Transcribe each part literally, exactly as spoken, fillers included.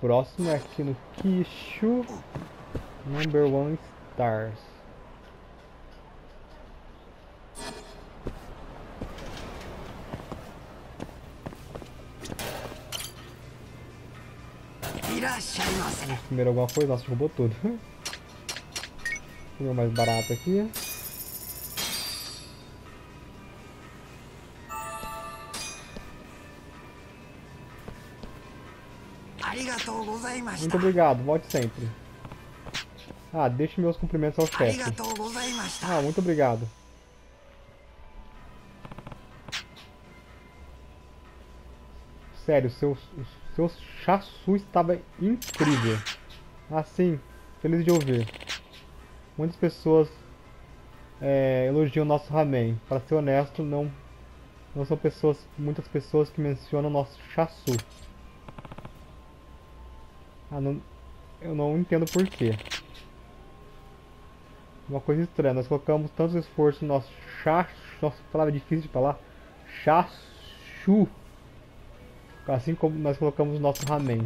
próximo é aqui no Kishu Number One Stars. Vamos comer alguma coisa? Nossa, roubou tudo. Comer mais barato aqui. Muito obrigado, volte sempre. Ah, deixe meus cumprimentos ao chefe. Ah, muito obrigado. Sério, seu, seu chassu estava incrível. Assim, feliz de ouvir. Muitas pessoas é, elogiam nosso ramen. Para ser honesto, não, não são pessoas, muitas pessoas que mencionam nosso chassu. Ah, não, eu não entendo porquê. Uma coisa estranha, nós colocamos tanto esforço no nosso chassu. Nossa, palavra difícil de falar. Chassu. Assim como nós colocamos o nosso ramen.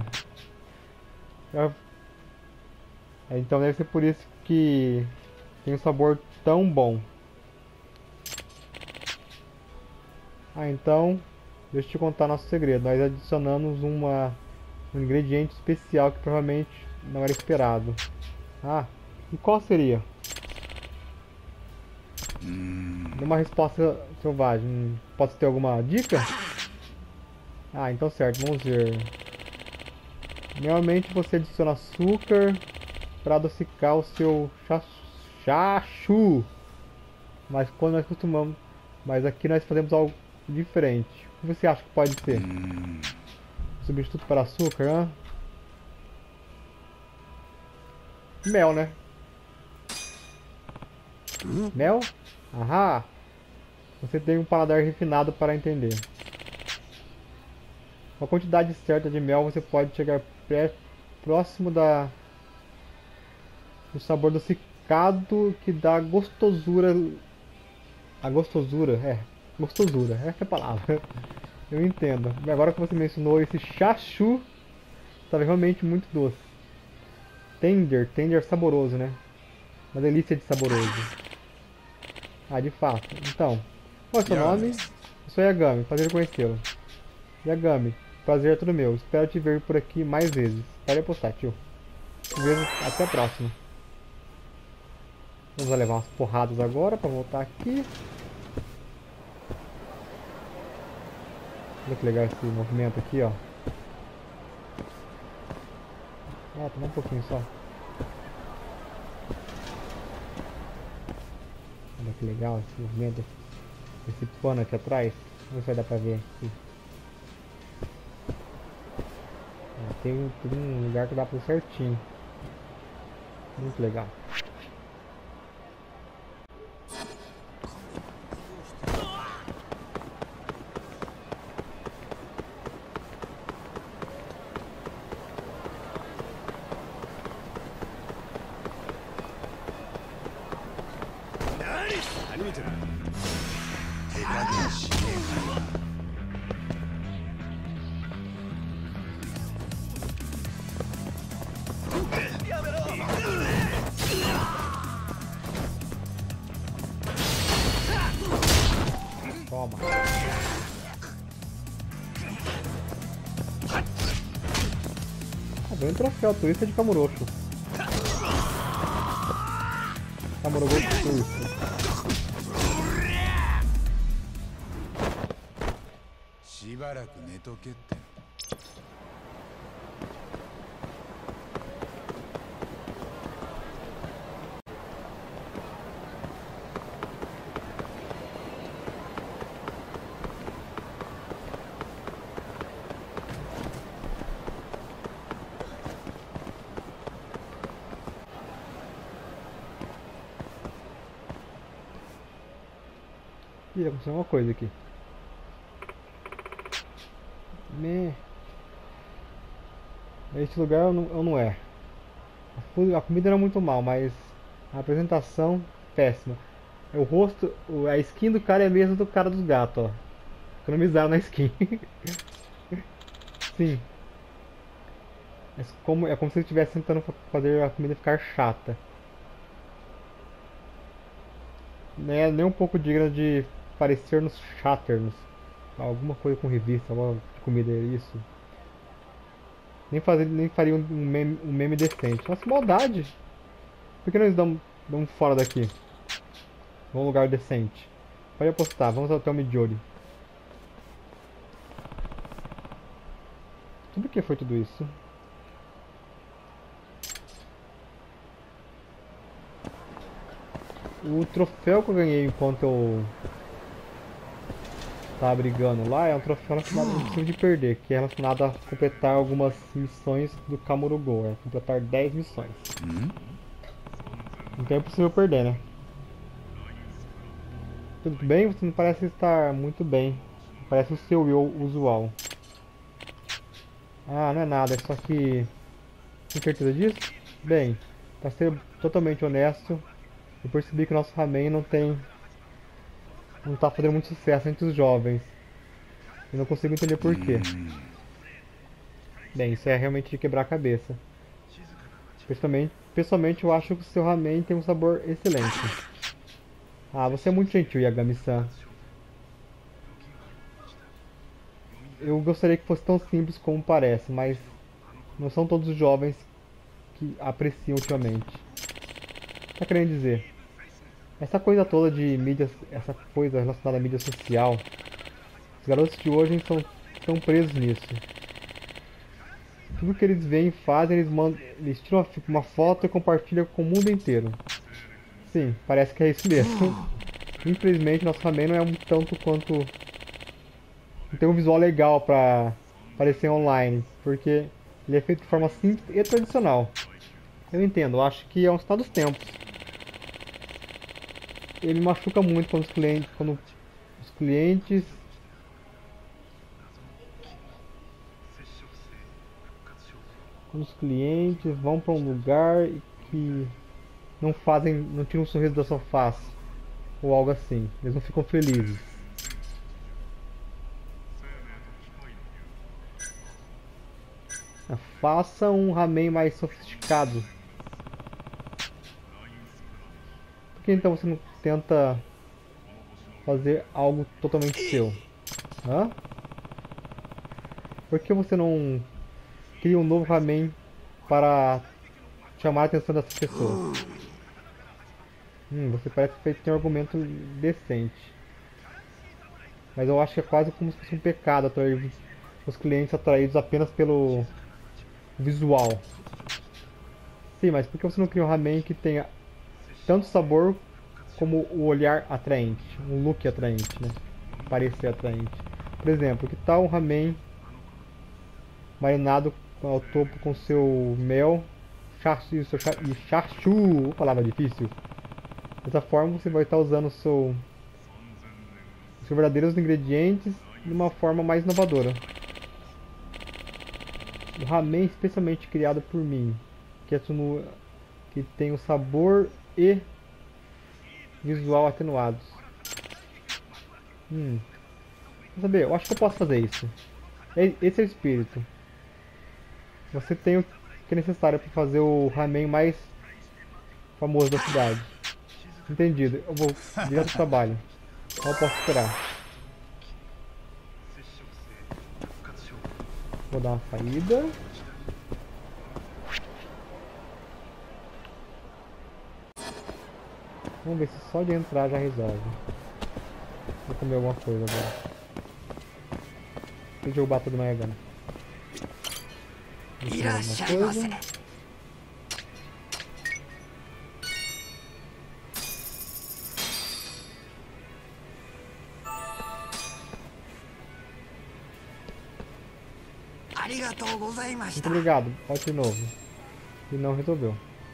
Então deve ser por isso que tem um sabor tão bom. Ah, então deixa eu te contar nosso segredo. Nós adicionamos uma, um ingrediente especial que provavelmente não era esperado. Ah, e qual seria? Dê uma resposta selvagem. Pode ter alguma dica? Ah, então certo, vamos ver. Normalmente você adiciona açúcar para adocicar o seu chassu. Mas quando nós costumamos, mas aqui nós fazemos algo diferente. O que você acha que pode ser? Substituto para açúcar, hein? Mel, né? Mel? Ahá! Você tem um paladar refinado para entender. Com a quantidade certa de mel você pode chegar pré próximo da do sabor adocicado que dá gostosura. A gostosura, é, gostosura, essa é a palavra. Eu entendo. Agora que você mencionou esse chassu, estava realmente muito doce. Tender, tender saboroso, né? Uma delícia de saboroso. Ah, de fato. Então, qual é o seu nome? Eu sou Yagami, prazer em conhecê-lo. Yagami, prazer é todo meu. Espero te ver por aqui mais vezes. Pode apostar, tio. Te vejo até a próxima. Vamos levar umas porradas agora para voltar aqui. Olha que legal esse movimento aqui, ó. Ah, tomar um pouquinho só. Olha que legal esse movimento. Esse pano aqui atrás. Não sei se vai dar pra ver aqui. Ah, tem, tem um lugar que dá pra ir certinho. Muito legal. Toma. Ah, ganhei um troféu, turista de Kamurocho. Kamurocho turista. Ih, aconteceu uma coisa aqui. Me... Este lugar não, não é. A comida era muito mal, mas a apresentação péssima. O rosto, a skin do cara é a mesma do cara dos gatos, ó. Economizaram na skin. Sim. É como, é como se ele estivesse tentando fazer a comida ficar chata. Não é nem um pouco digna de parecer nos Chatterns. Alguma coisa com revista, alguma de comida, é isso. Nem, fazer, nem faria um meme, um meme decente. Nossa, maldade! Por que não eles dão, dão fora daqui? Num lugar decente. Pode apostar, vamos até o Midori. Sobre que foi tudo isso? O troféu que eu ganhei enquanto eu tava brigando lá é um troféu relacionado ao impossível de perder, que é relacionado a completar algumas missões do Kamurogo, é completar dez missões. Então é impossível perder, né? Tudo bem? Você não parece estar muito bem. Parece o seu eu usual. Ah, não é nada, é só que... Tem certeza disso? Bem, pra ser totalmente honesto, eu percebi que o nosso ramen não tem... Não tá fazendo muito sucesso entre os jovens. Eu não consigo entender por quê. Bem, isso é realmente de quebrar a cabeça. Pessoalmente, pessoalmente eu acho que o seu ramen tem um sabor excelente. Ah, você é muito gentil, Yagami-san. Eu gostaria que fosse tão simples como parece, mas não são todos os jovens que apreciam ultimamente. O que tá querendo dizer? Essa coisa toda de mídias, essa coisa relacionada à mídia social, os garotos de hoje estão tão presos nisso. Tudo que eles veem e fazem, eles, mandam, eles tiram uma foto e compartilham com o mundo inteiro. Sim, parece que é isso mesmo. Infelizmente, nosso ramen não é um tanto quanto... Não tem um visual legal pra aparecer online, porque ele é feito de forma simples e tradicional. Eu entendo, eu acho que é um estado dos tempos. Ele machuca muito quando os clientes... Quando os clientes... Quando os clientes vão pra um lugar que não fazem... Não tiram um sorriso da sua face. Ou algo assim. Eles não ficam felizes. Faça um ramen mais sofisticado. Por que então você não tenta fazer algo totalmente seu? Hã? Por que você não cria um novo ramen para chamar a atenção dessas pessoas? Hum, você parece que tem um argumento decente. Mas eu acho que é quase como se fosse um pecado atrair os clientes atraídos apenas pelo visual. Sim, mas por que você não cria um ramen que tenha tanto sabor como o olhar atraente, um look atraente, né? Parecer atraente. Por exemplo, que tal um ramen marinado ao topo com seu mel e seu e chachu, palavra difícil. Dessa forma você vai estar usando o seu, os seus verdadeiros ingredientes de uma forma mais inovadora. O ramen especialmente criado por mim, que, é no, que tem o sabor e visual atenuados. Hum. Quer saber? Eu acho que eu posso fazer isso. Esse é o espírito. Você tem o que é necessário para fazer o ramen mais famoso da cidade. Entendido. Eu vou direto ao trabalho. Não posso esperar. Vou dar uma saída. Vamos ver se só de entrar já resolve. Vou comer alguma coisa agora. Deixa eu derrubar tudo mais agora. Vou comer alguma coisa. Muito obrigado, pode de novo. E não resolveu.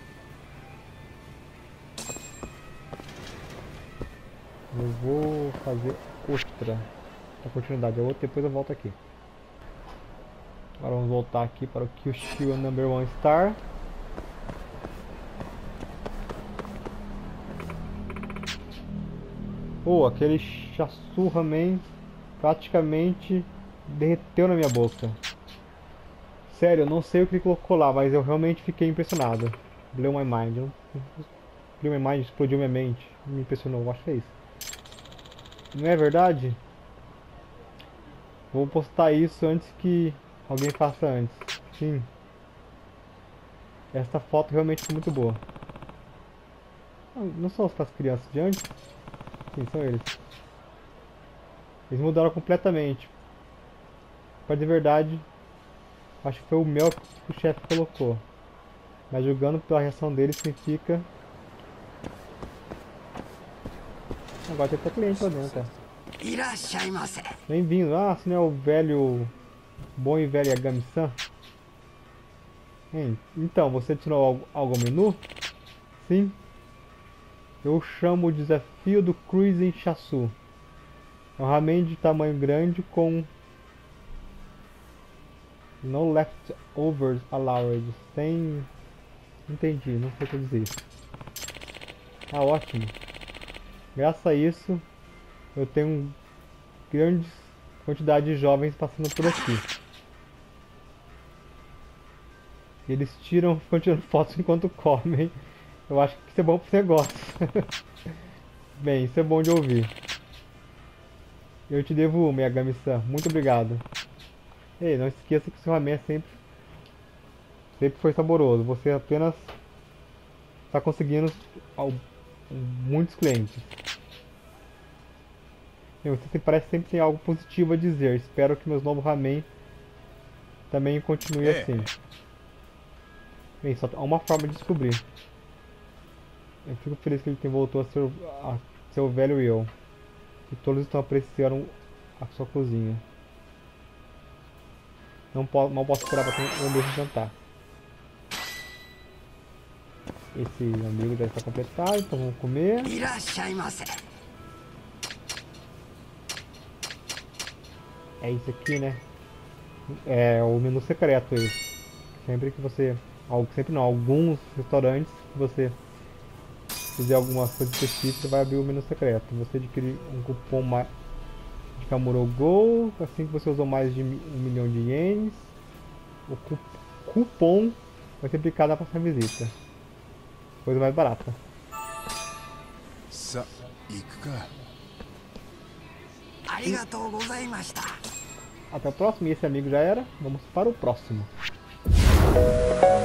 Eu vou fazer outra. A continuidade é outra, depois eu volto aqui. Agora vamos voltar aqui para o Kyushu Number One Star. Oh, aquele Chasu Ramen praticamente derreteu na minha boca. Sério, eu não sei o que ele colocou lá, mas eu realmente fiquei impressionado. Blew my mind. Eu- Blew my mind, explodiu minha mente. Me impressionou, eu acho que é isso. Não é verdade? Vou postar isso antes que alguém faça antes. Sim, essa foto realmente foi muito boa. Não não são as crianças de antes? Sim, são eles. Eles mudaram completamente. Pra de verdade, acho que foi o mel que o chefe colocou. Mas julgando pela reação deles, significa... Agora tem até cliente lá dentro, ó. いらっしゃいませ。 Bem-vindo. Ah, se não é o velho... Bom e velho Yagami-san? Hein, então, você adicionou algo, algo ao menu? Sim. Eu chamo o desafio do Cruising Chassu. É um ramen de tamanho grande com... No leftovers allowed. Sem... Entendi, não sei traduzir isso. Ah, ótimo. Graças a isso, eu tenho grande quantidade de jovens passando por aqui. Eles tiram, ficam tirando fotos enquanto comem. Eu acho que isso é bom pro negócio. Bem, isso é bom de ouvir. Eu te devo uma, Yagami-san. Muito obrigado. Ei, não esqueça que o seu ramen sempre, sempre foi saboroso. Você apenas está conseguindo al- muitos clientes. E você parece sempre ter algo positivo a dizer. Espero que meus novos ramen também continue É. assim. Bem, só há uma forma de descobrir. Eu fico feliz que ele tem voltou a ser, a ser o velho eu. E todos estão apreciando a sua cozinha. Não, po não posso esperar para o mesmo jantar. Esse amigo já está completado, então vamos comer. いらっしゃいませ。 É isso aqui, né? É o menu secreto esse. Sempre que você... algo Sempre não, alguns restaurantes que você fizer alguma coisa específica vai abrir o menu secreto. Você adquire um cupom ma- de Kamuro Go, assim que você usou mais de mi- um milhão de ienes. O cu- cupom vai ser aplicado na próxima visita. Coisa mais barata. さ、行くか。 ありがとうございました。 Até o próximo, e esse amigo já era. Vamos para o próximo.